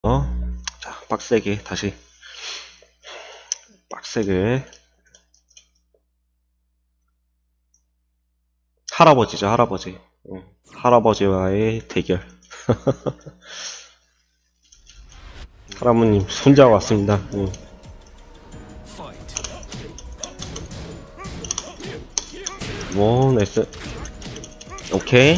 자, 빡세게 다시 빡세게 할아버지죠, 할아버지. 할아버지와의 대결. 할아버님 손자가 왔습니다. 뭐 나이스. 오케이.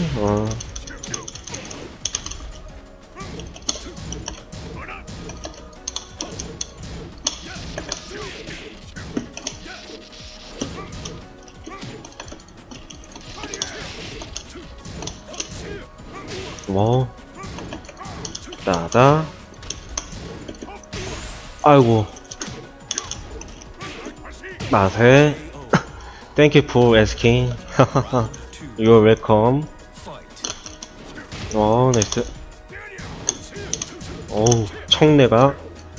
뭐 따다. 아이고 마세. Thank you for asking. You're welcome. 나이스. 어우, 청내가.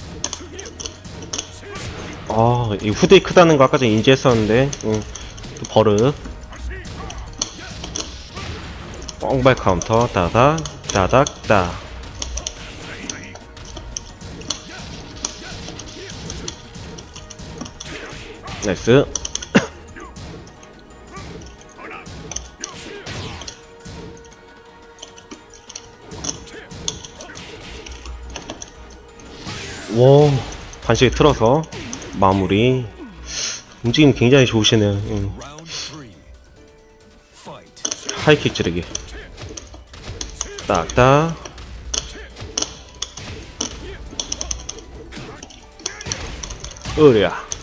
이 후대이 크다는 거 아까 전에 인지했었는데, 또 버릇. 뻥발 카운터, 다닥, 다닥, 다. 나이스. 와, 반시에 틀어서 마무리. 움직임 굉장히 좋으시네요. 하이킥 찌르기. 딱딱. 으랴.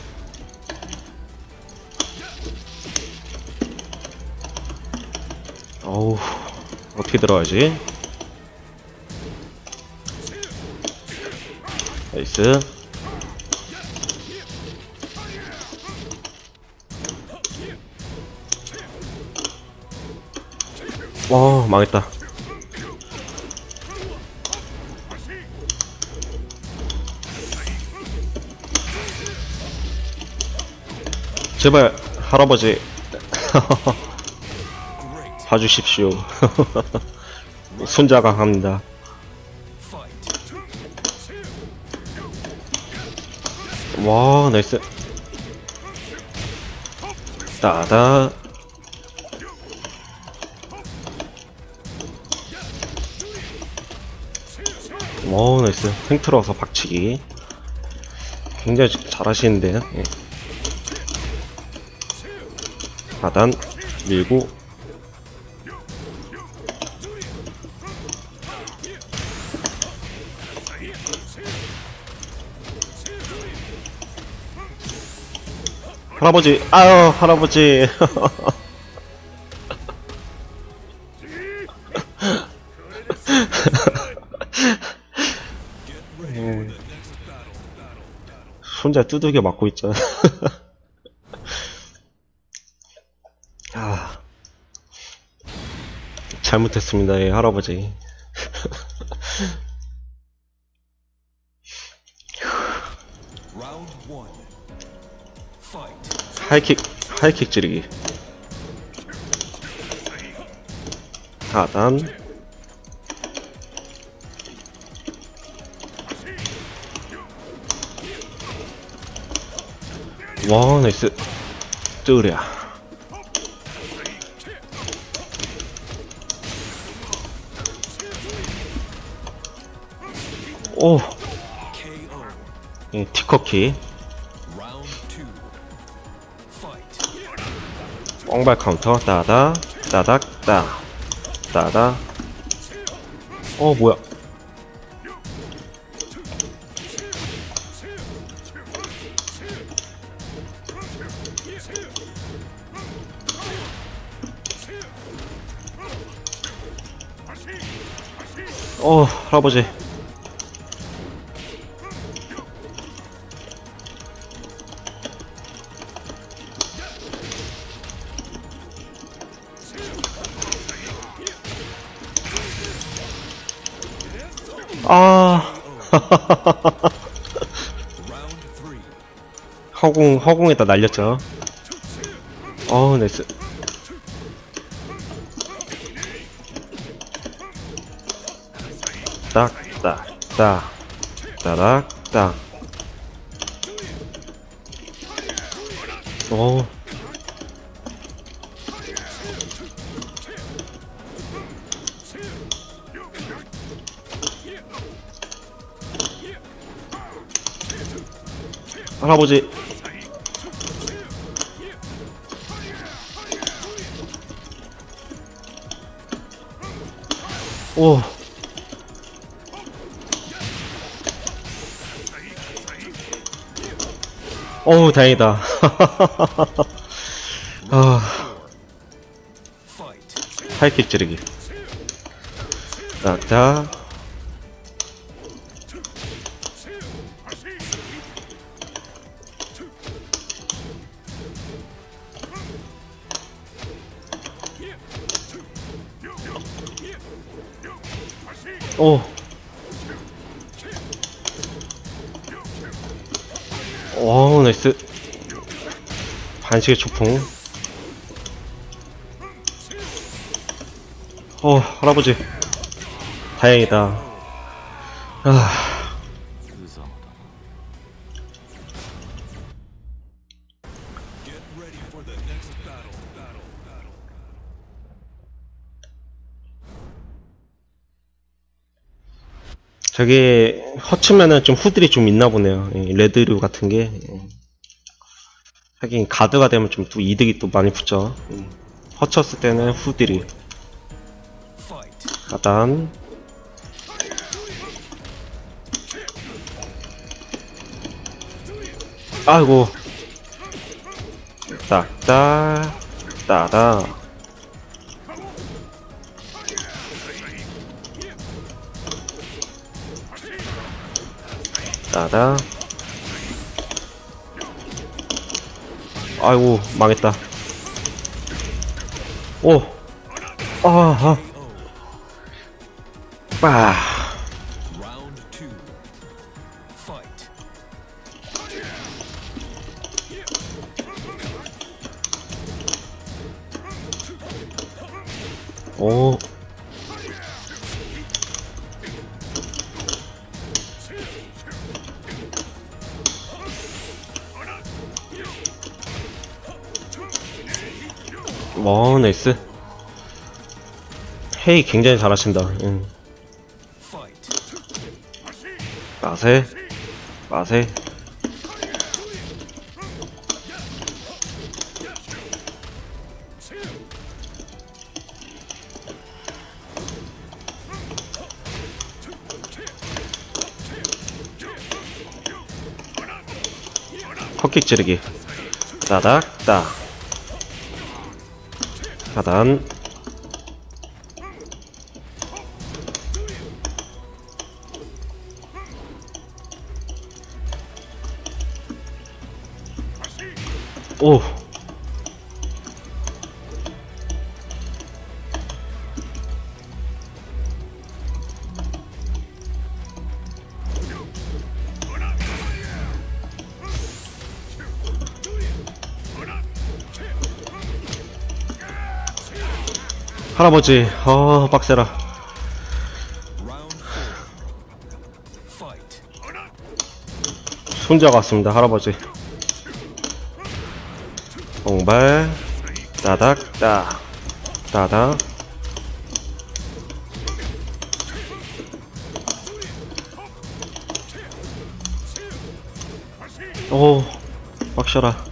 어우, 어떻게 들어가지? 나이스. 와, 망했다. 제발 할아버지 봐주십시오. 손자가 갑니다. 와, 나이스. 따다. 와, 나이스. 횡틀어서 박치기. 굉장히 잘하시는데요. 예. 하단 밀고. 할아버지, 아유, 할아버지. 손자 두들겨 맞고 있잖아. 잘못했습니다, 예, 할아버지. 하이킥 찌르기. 하단. 와, 나이스. 뜨랴. 오. 티커키. 뻥발 카운터. 따다. 따닥. 따. 따다. 뭐야. 할아버지. 허공에다 날렸죠. 나이스. 딱. 따닥따닥. 오. 할아버지. 오. 어우, 다행이다. 아, 하이킥 찌르기. 딱딱. 오. 오, 나이스. 반칙의 초풍. 할아버지. 다행이다. 아. 저게 허츠면은 좀 후들이 좀 있나 보네요. 레드류 같은 게. 하긴 가드가 되면 좀 또 이득이 또 많이 붙죠. 허쳤을 때는 후들이. 가단. 아이고. 딱딱. 따다. 따다. 아이고, 망했다. 오. 아하. 빠. 오. 와, 나이스. 헤이 굉장히 잘하신다. 마세. 마세. 헛킥 찌르기. 따닥 따. 하단. 오. 할아버지, 빡세라. 손자 같습니다, 할아버지. 공발, 따닥, 따, 따닥. 오, 빡셔라.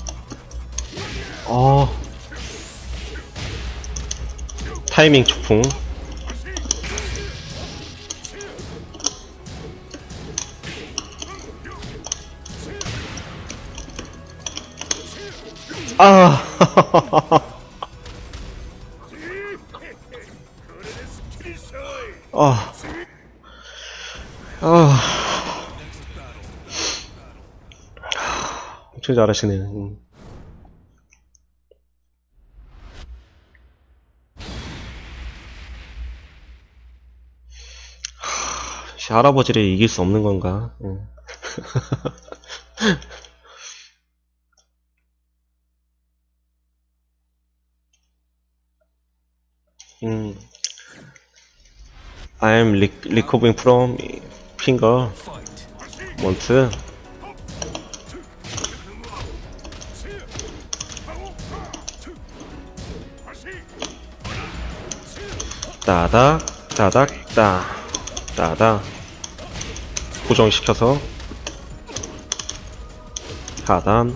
타이밍 초풍. 아. 엄청 잘하시네. 할아버지를 이길 수 없는 건가? I am recovering from finger. 원트. 따닥 따닥 따 따닥 고정시켜서 하단.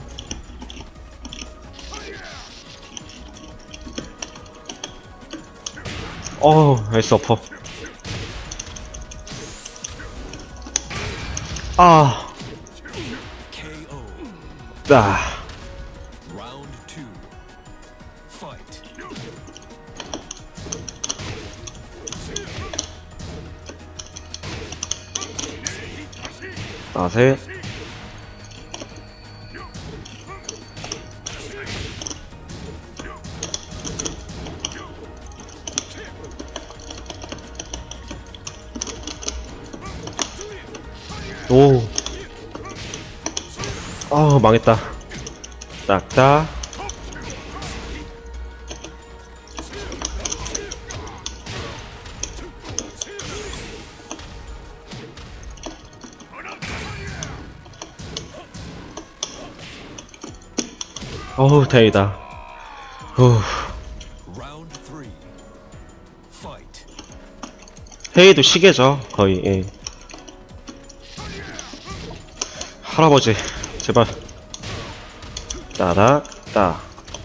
나이스 어퍼. 따 나세. 오. 망했다. 딱딱. 다행이다. 회의도 시계죠, 거의. 예. 할아버지, 제발. 따닥, 따.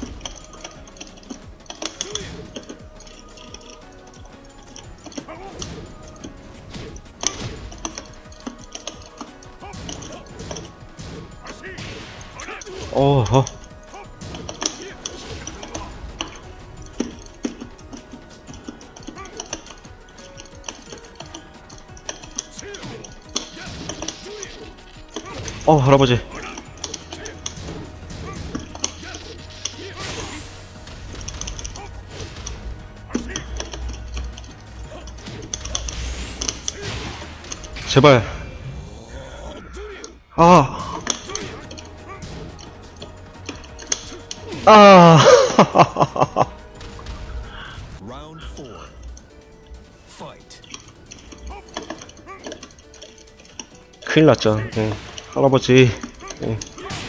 어허. 할아버지. 제발. 큰일 났죠. 응. 할아버지. 응.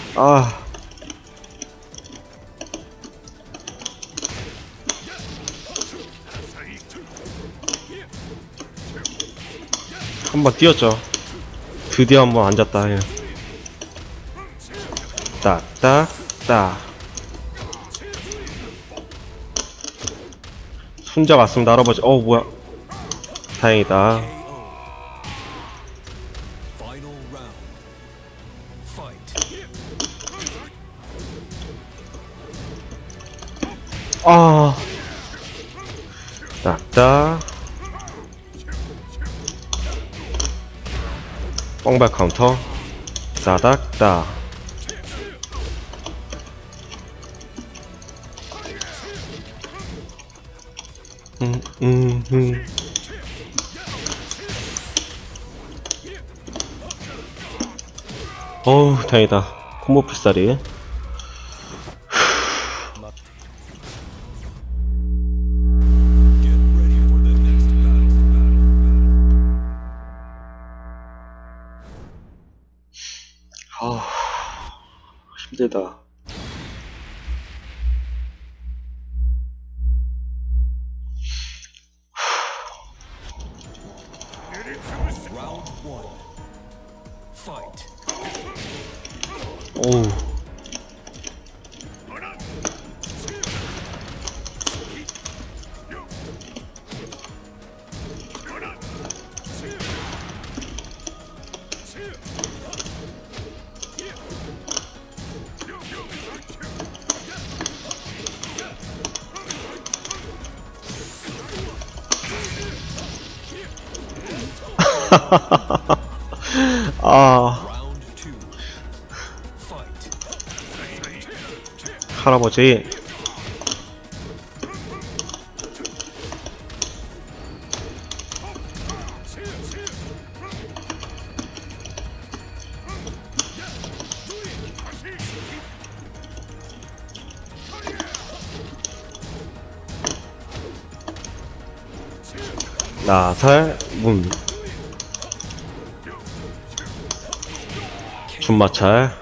한번 뛰었죠. 드디어 한번 앉았다. 예. 딱딱 딱. 손자 왔습니다, 할아버지. 뭐야. 다행이다. 딱딱. 뻥발 카운터. 따닥 따. 다행이다. 콤보 필살이. 힘들다. 오우. 할아버지. 나살 문. 준마찰.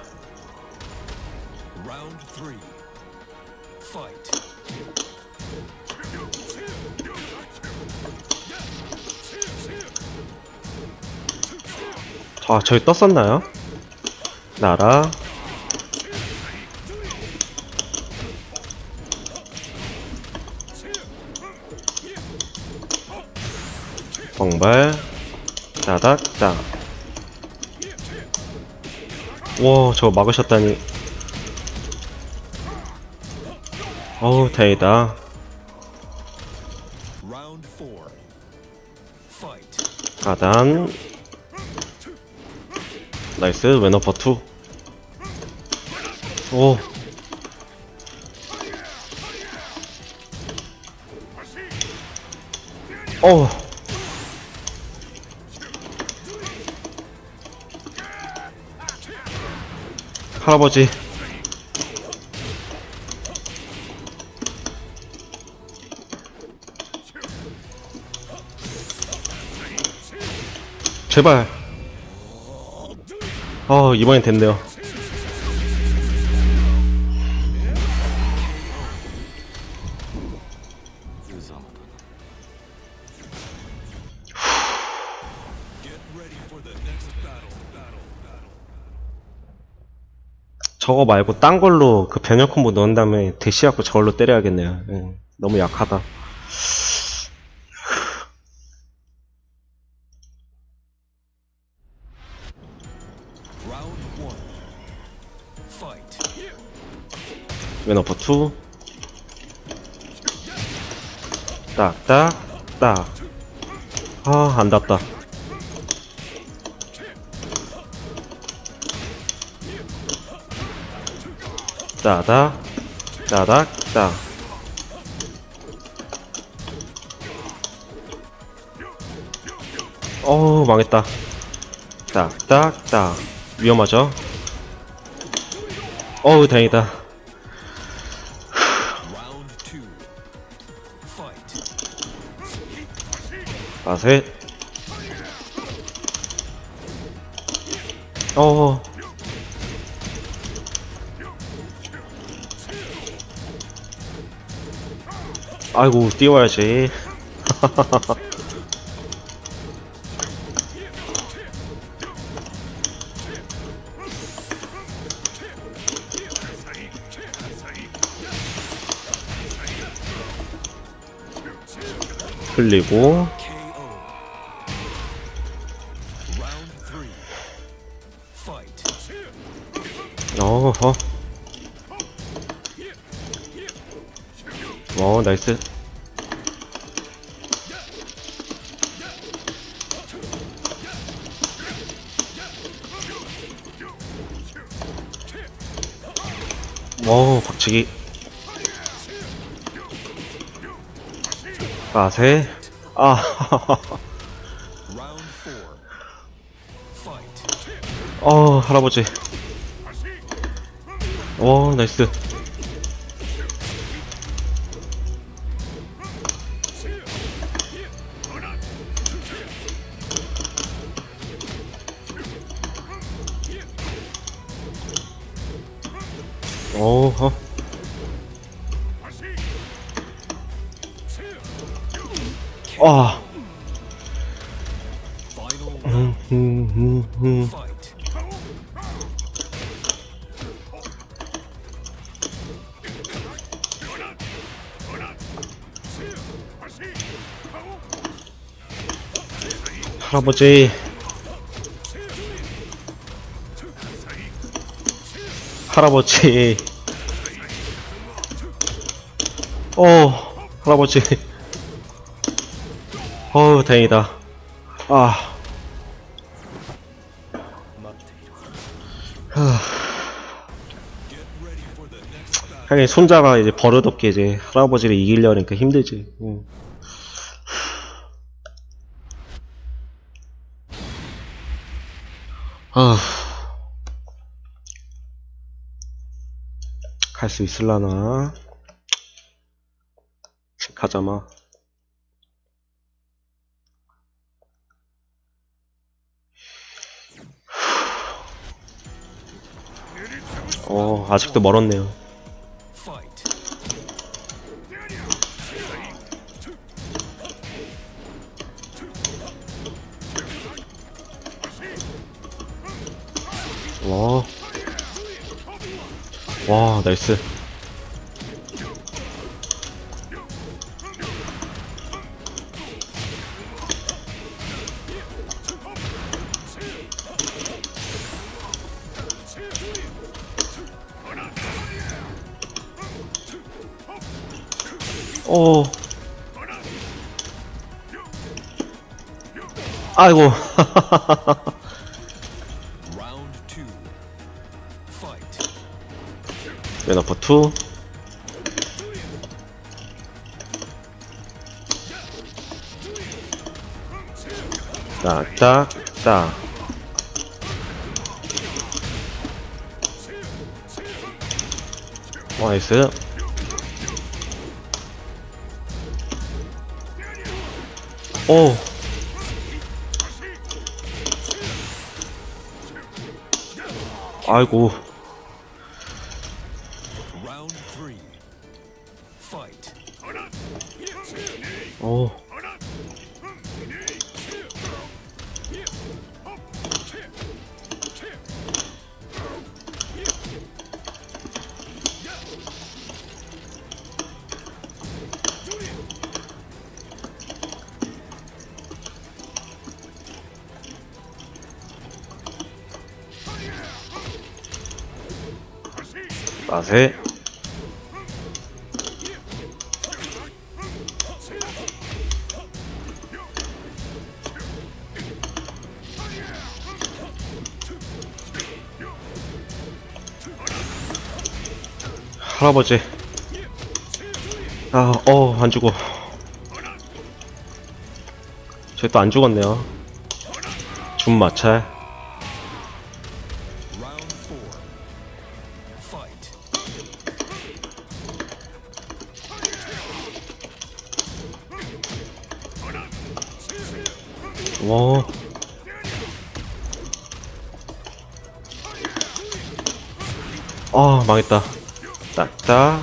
아, 저기 떴었나요? 나라. 광발. 따닥따. 와, 저거 막으셨다니. 어우, 다행이다. 가단. 나이스, 웨너퍼 2. 오. 어우. 할아버지. 제발. 이번엔 됐네요. 저거 말고 딴 걸로 그 변형 콤보 넣은 다음에 대시하고 저걸로 때려야겠네요. 예, 너무 약하다. 웨너퍼 2. 딱딱딱. 안 닿았다. 따닥 따닥따. 망했다. 딱딱따. 위험하죠? 다행이다. 아셋. 아이고, 띄워야지. 흘리고. 어허. 나이스. 박치기. 아세. 할아버지. 나이스. 어허. 할아버지. 할아버지. 할아버지. 다행이다. 하긴 손자가 이제 버릇없게 이제 할아버지를 이기려니까 힘들지. 갈 수 있을라나? 가자마. 아직도 멀었네요. 와, 나이스. 아이고. 레너퍼 2. 딱딱딱. 나이스. 오. 아이고. 오. 맛에. 할아버지. 안 죽어. 쟤 또 안 죽었네요. 줌 마찰. 와. 망했다. 딱딱.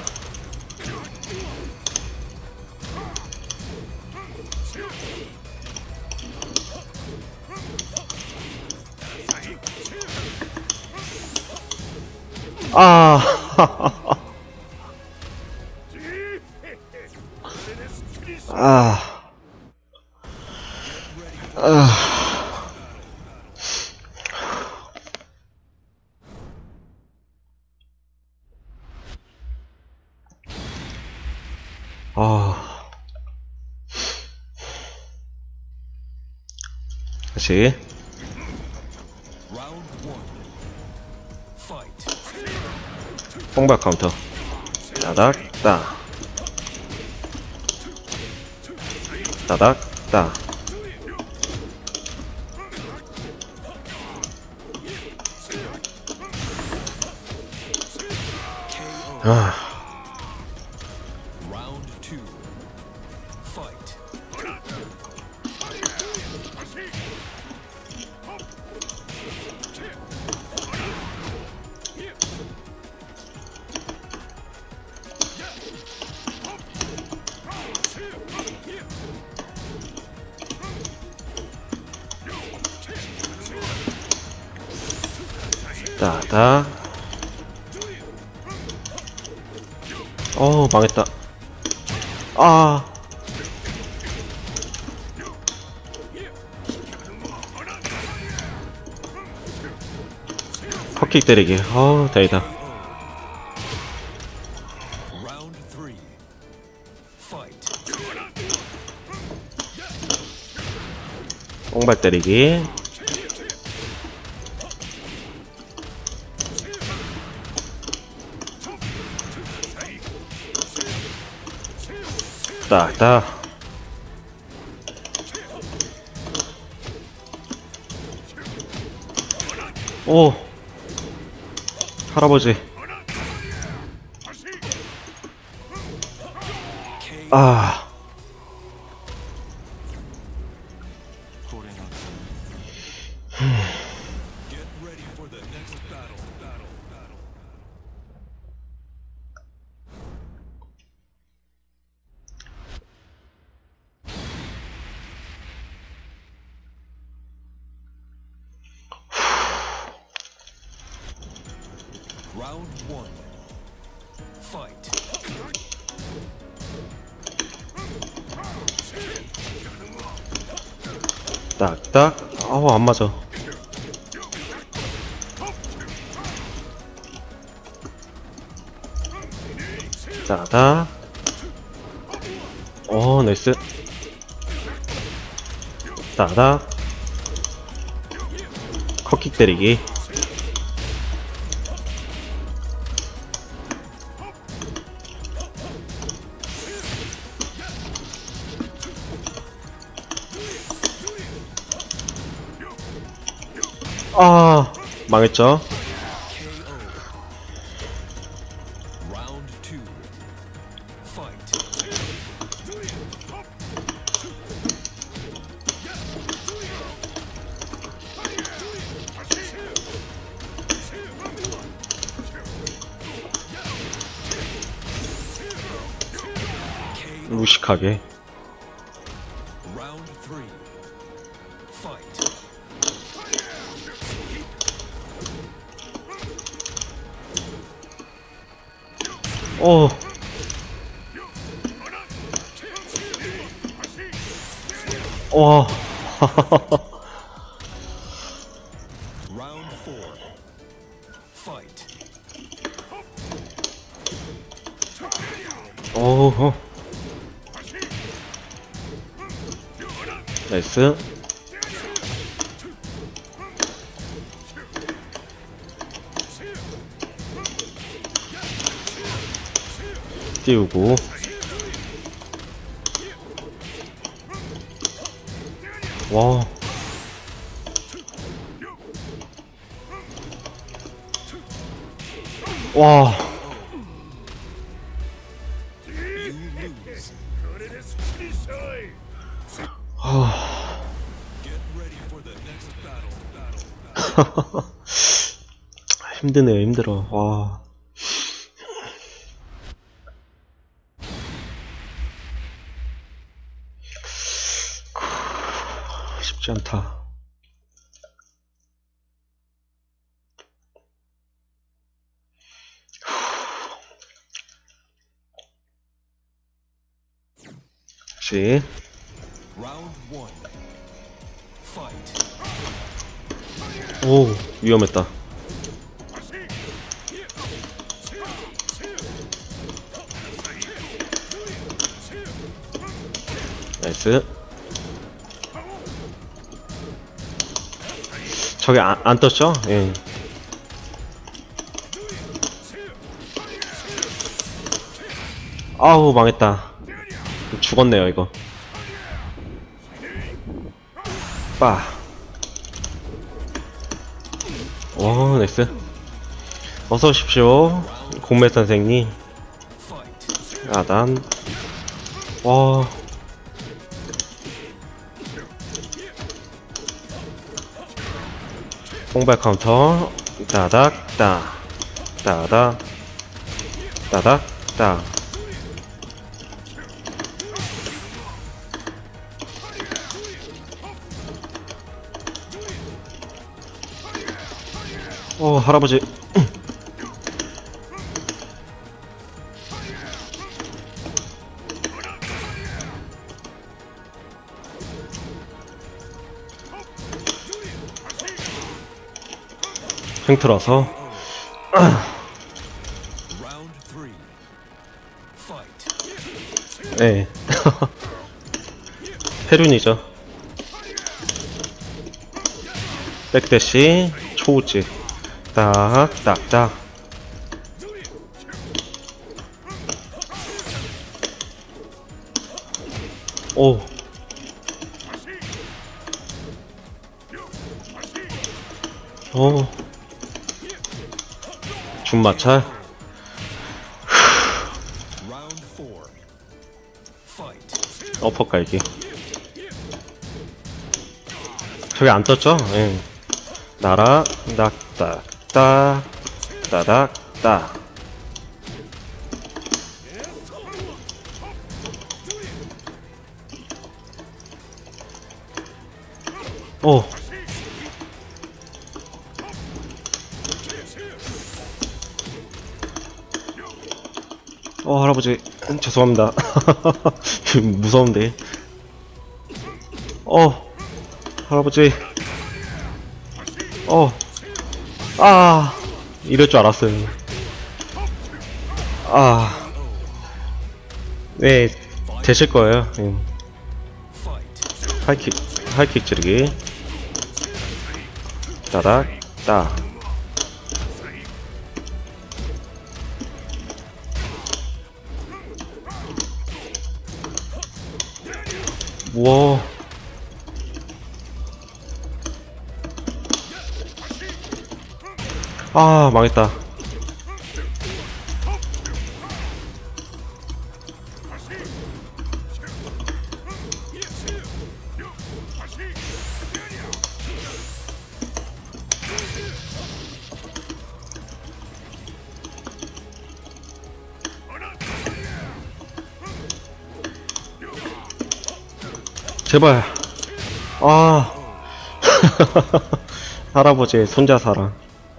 다시. 뽕박 카운터. 따닥 따. 따닥 따. 따닥. 망했다. 컵킥 때리기. 다행이다. 뽕발 때리기. 딱딱. 할아버지. Round one. Fight. 딱딱. 아우, 안 맞아. 따닥. 나이스. 따닥. 컷킥 때리기. 아, 망했죠. Round two. Fight. 무식하게. Round three. Fight. 오. 와. Round four. Fight. 오. 나이스. 띄우고. 와. 와. Get ready for the next battle. 힘드네요, 힘들어. 와. 쉽지 않다. 다시. Round one. Fight. 오, 위험했다. 나이스. 저게 안 떴죠? 예. 아우, 망했다. 죽었네요, 이거. 빠. 와, 나이스. 어서 오십시오. 공매 선생님. Fight. 아단. 와. 공발 카운터. 따닥, 따. 따닥. 따닥, 따. 할아버지. 팽틀어서. Round three. Fight. 네. 페륜이죠. 백대시 초우지. 딱, 딱, 딱. 오. 오. 준마찰. Round four. Fight. 어퍼 깔기. 저게 안 떴죠? 예. 나라, 낙다, 따, 따닥, 따. 오. 할아버지 죄송합니다. 무서운데. 할아버지. 이럴 줄 알았어요. 네, 되실 거예요. 하이킥 찌르기. 따닥, 따. 우와. 망했다. 제발. 할아버지의 손자 사랑.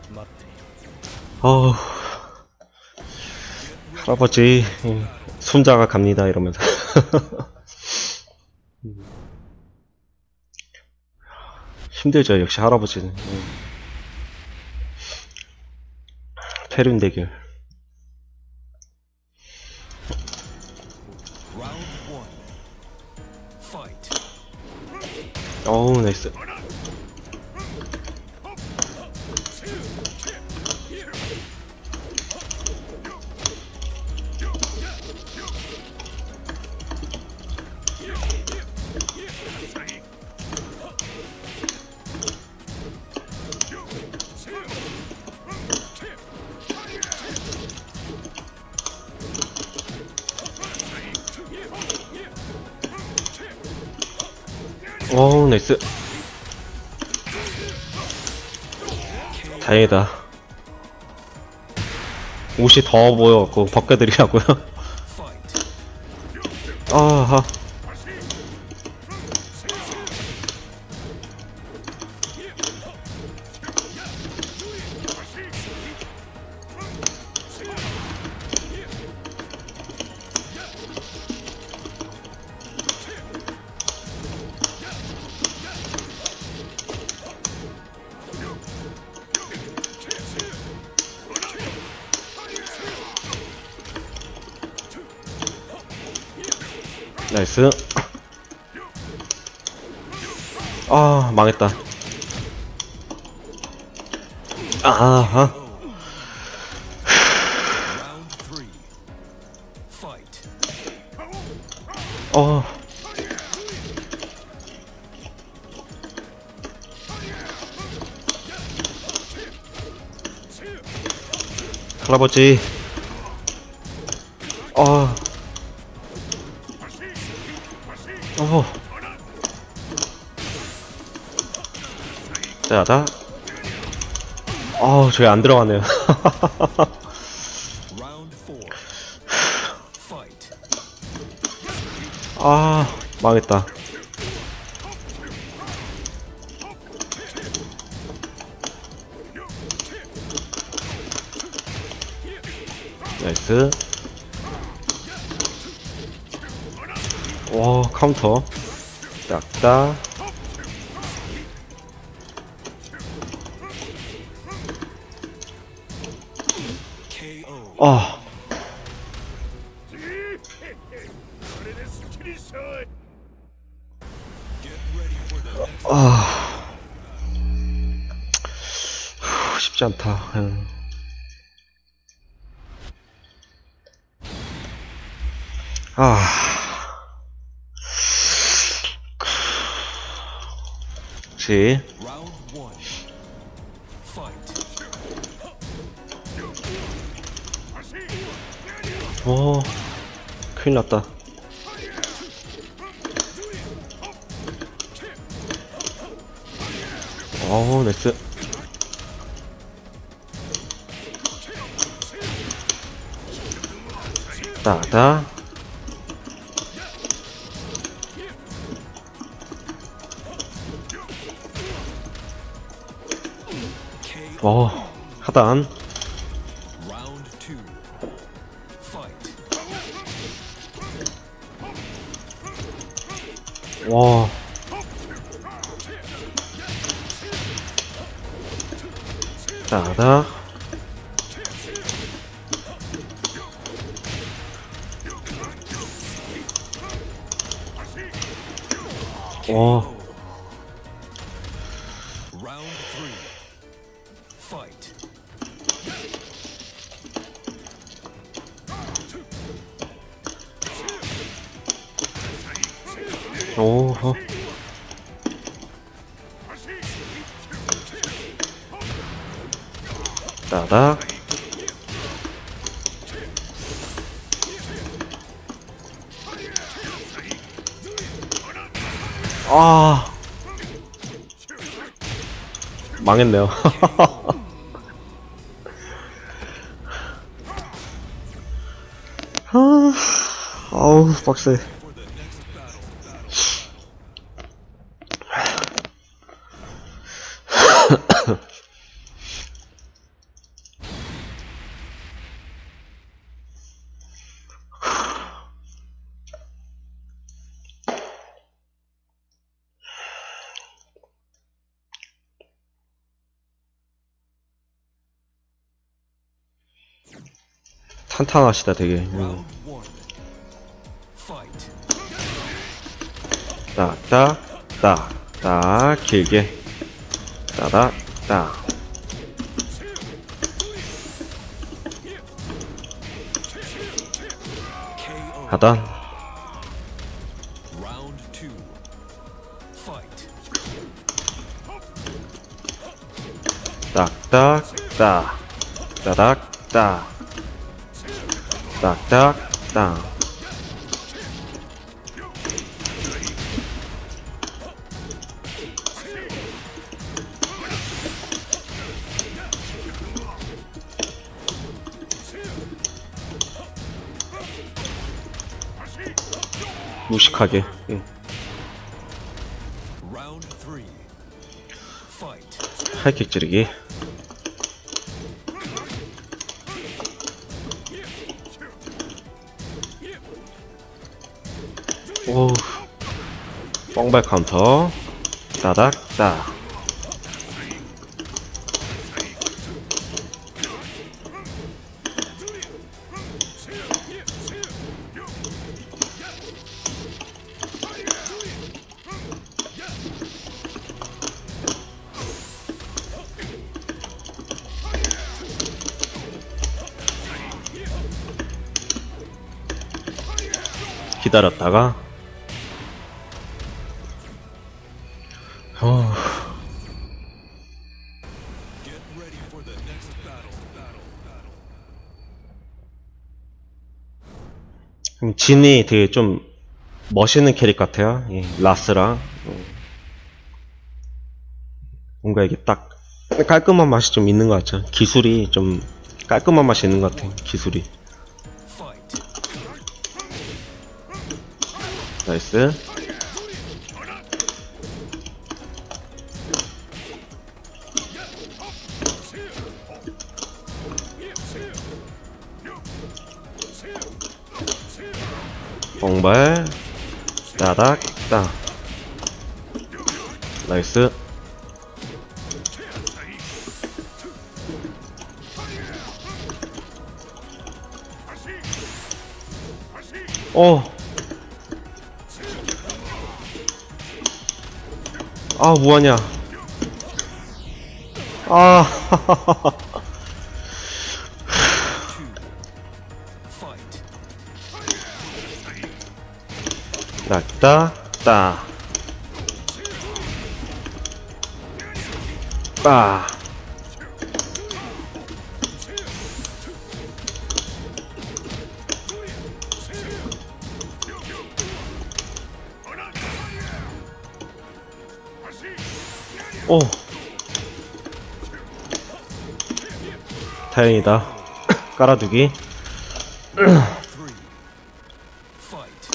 할아버지 손자가 갑니다 이러면서. 힘들죠 역시 할아버지는. 페륜 대결. 어우 나이스. 어우 나이스. 다행이다. 옷이 더워 보여갖고 벗겨드리라고요. 아하. 나이스. 망했다. 아하. 할아버지. 자다. 저기 안 들어가네요. 망했다. 나이스. 와 카운터. 딱딱. 쉽지 않다. 그렇지. 오, 큰일 났다. 나이스. 따다. 하단. 와. 따닥. 와. Round 3. Fight. 오호. 따닥. 아. 망했네요. 아, 아우, 빡세. For the next battle. 탄탄하시다, 되게. Round 1. Fight. 딱, 딱, 딱, 딱, 길게. 따닥, 딱. KO. 하단. Round 2. Fight. 딱, 딱, 딱. 따닥, 딱. 딱, 딱, 딱. 무식하게. 응. Round 3. Fight. 하이킥 찌르기. 오. 뻥발 카운터. 따닥, 딱. 기다렸다가 Get ready for the next battle. 진이 되게 좀 멋있는 캐릭 같아요. 이 라스랑 뭔가 이게 딱 깔끔한 맛이 좀 있는 것 같죠. 기술이 좀 깔끔한 맛이 있는 것 같아요. 기술이. Fight. 나이스. 뻥발. 따닥, 딱. 나이스. 아, 뭐하냐. 아, Fight. 낙다, 따. 빠. 오. 다행이다. 깔아두기. 3. Fight.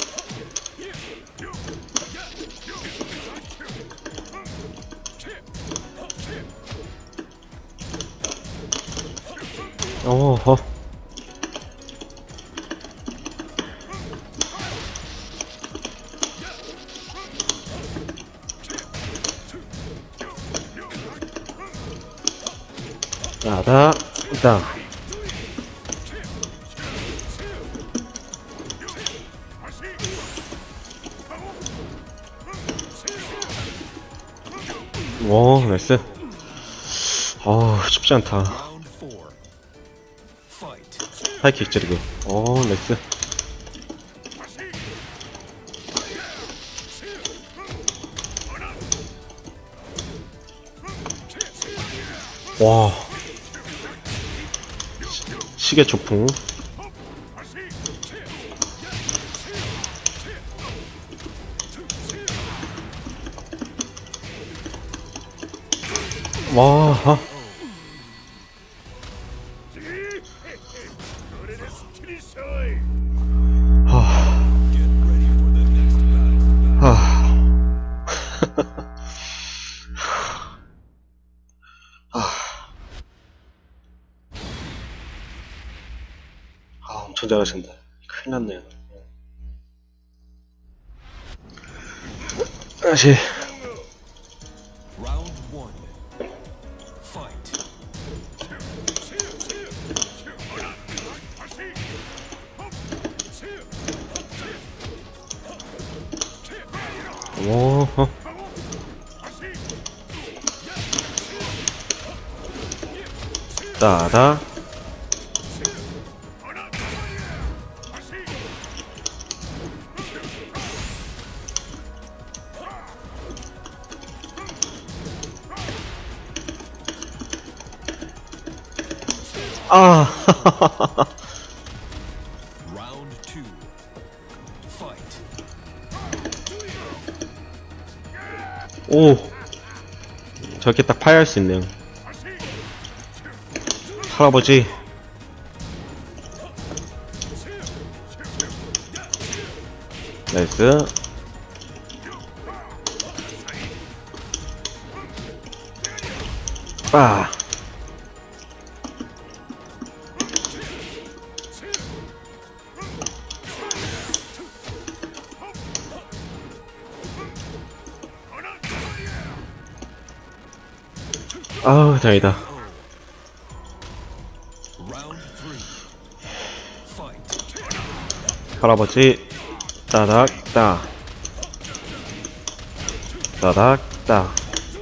어허. 따닥 따. 오, 나이스. 쉽지 않다. Round 4. Fight. 하이킥 찌르기. 나이스. 와. 시계 조풍. 와. Get ready for the next battle. 엄청 잘하신다. 큰일 났네요. 다시. Round 1. Fight. 오. 따다. Round 2. Fight. 오. 저렇게 딱 파야할 수 있네요. 할아버지. 나이스. 빠. 다행이다. Round 3. Fight. 할아버지. 따닥 따. 따닥 따.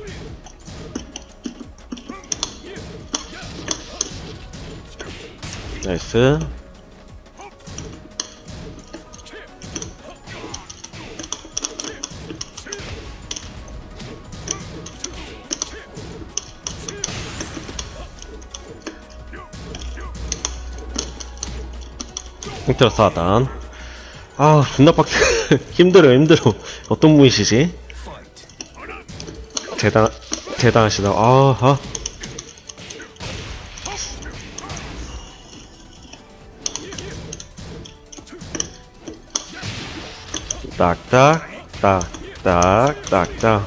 나이스. 홍태로스 하단. 존나 빡 힘들어. 어떤 분이시지? Fight. 대단하시다. 아하. 딱딱딱딱딱딱.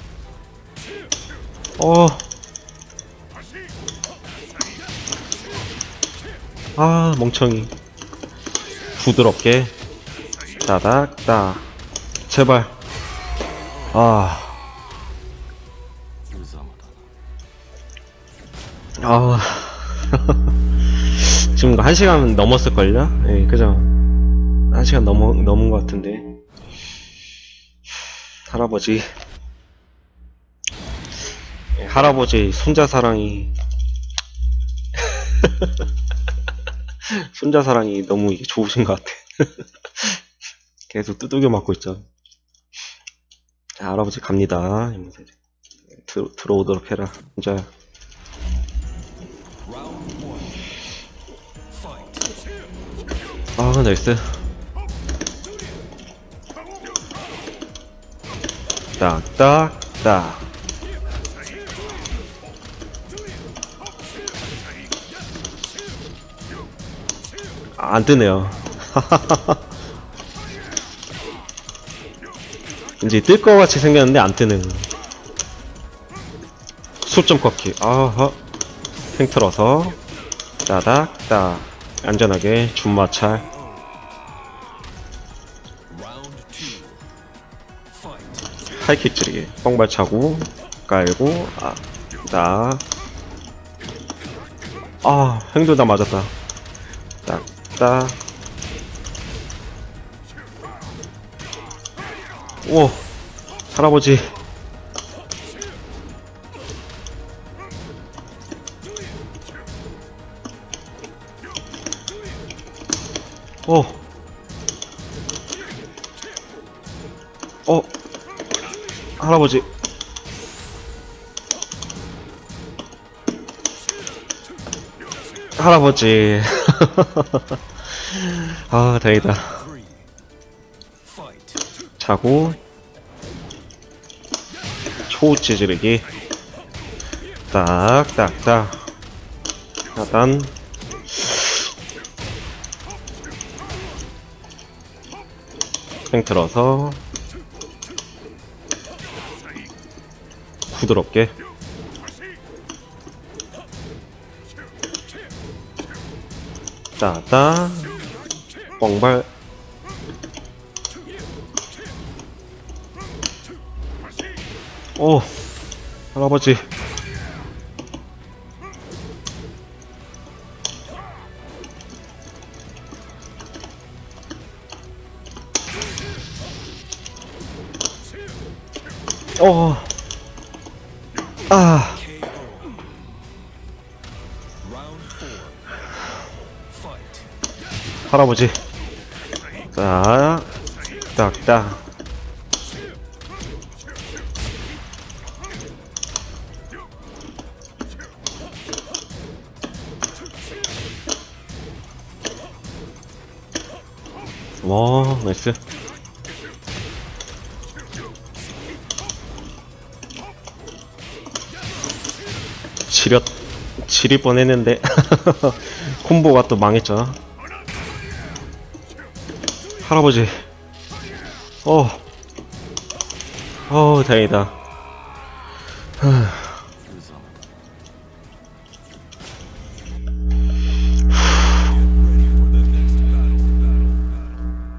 멍청이. 부드럽게. 따닥딱. 제발. 지금 1시간 넘었을걸요? 예, 그죠? 1시간 넘은 것 같은데. 할아버지. 예, 할아버지 손자 사랑이 손자 사랑이 너무 이게 좋으신 것 같아. 계속 두들겨 맞고 있죠. 자, 할아버지 갑니다. 들어오도록 해라. 진짜. Round 1. Fight. 나이스. 딱딱딱. 안 뜨네요. 이제 뜰 것 같이 생겼는데 안 뜨는. 수점 꺾기. 팽 틀어서 따닥딱. 안전하게 준마찰. Round 2. Fight. 하이킥 찌르기. 뻥발 차고 깔고 딱. 아, 행도 다 맞았다. 딱, 딱. 오, 할아버지. 오, 할아버지. 할아버지. 아, 다행이다. Three. Fight. 자고, 초우치 지르기. 딱, 딱, 딱. 하단. 팽 틀어서. 부드럽게. 따따. 뻥발. 오, 할아버지. 아, KO. Round 4. Fight. 할아버지. 자, 딱딱. 와, 나이스. 지릴 뻔했는데 콤보가 또 망했죠. 할아버지. 다행이다. Ready for the next battle.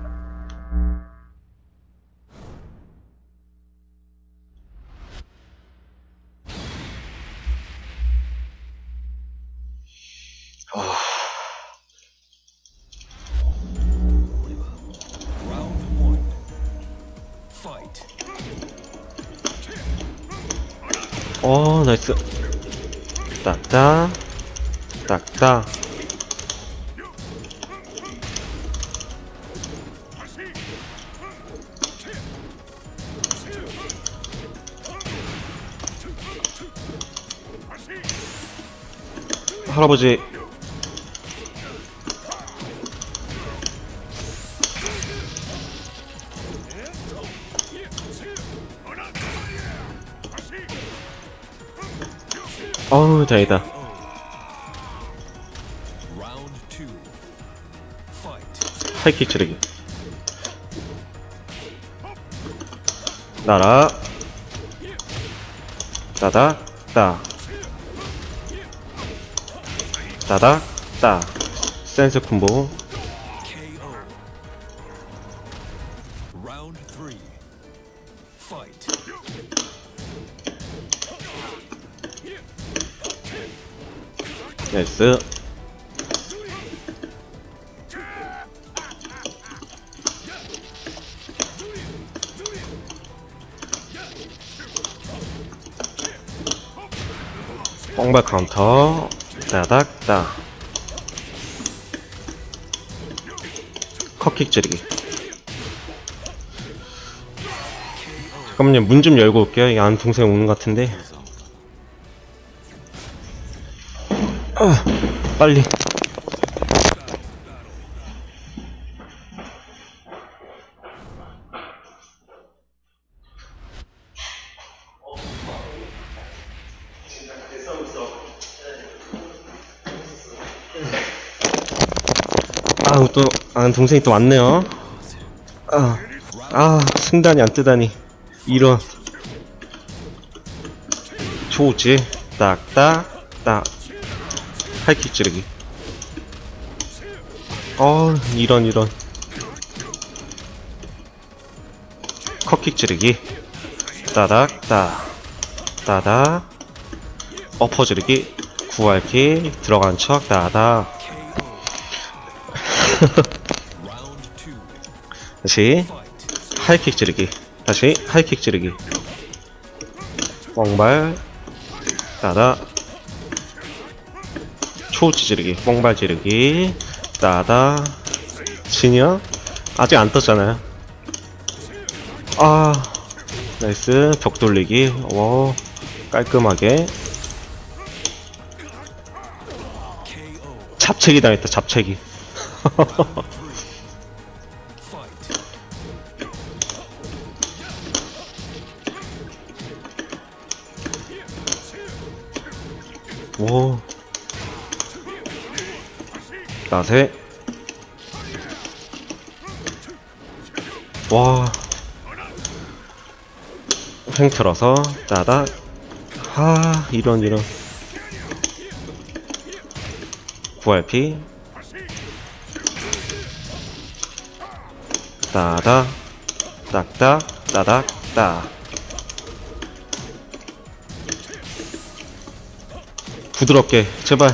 Round 1. Fight. 나이스. 딱딱. 딱딱. 할아버지. 어우, 다행이다. Round 2. Fight. 하이킥 치르기. 날아. 따닥, 따. 따닥, 따. 센스 콤보. KO. Round 3. Fight. 나이스. 뻥발 카운터. 따닥, 따. 컷킥 찌르기. 잠깐만요, 문 좀 열고 올게요. 이 안 동생 오는 것 같은데. 빨리. 동생이 또 왔네요. 승단이 안 뜨다니. 이런. 좋지. 딱딱. 하이킥 찌르기. 이런. 컷킥 찌르기. 따닥. 어퍼 찌르기. 구할기 들어간 척 나다. Round 2. 다시 하이킥 찌르기. 다시 하이킥 찌르기. 뻥발 나다. 초우치 찌르기. 뻥발 찌르기. 나다. 진이야? 아직 안 떴잖아요. 아 나이스. 벽 돌리기. 오 깔끔하게. KO. 잡채기 당했다. 잡채기. Fight. 오 나세. 와 횡 틀어서 따다. 하 이런 구할피 따다 딱딱 따닥 따. 부드럽게 제발.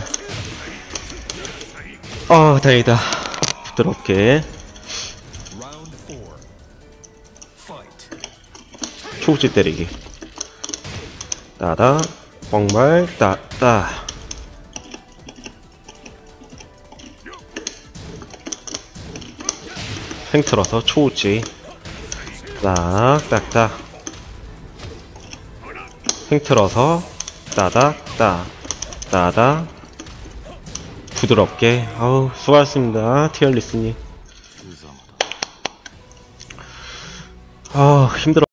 아 다행이다. 부드럽게. Round 4. Fight. 초우치 때리기. 따다 뻥말 따따. 횡 틀어서 초우치 딱딱딱. 횡 틀어서 따닥따 따다. 부드럽게. 아우 수고하셨습니다 티얼리스님. 아 힘들어.